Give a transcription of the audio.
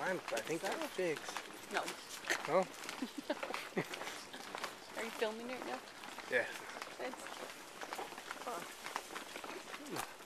I think they're figs. No. No? Are you filming it now? Yeah. It's...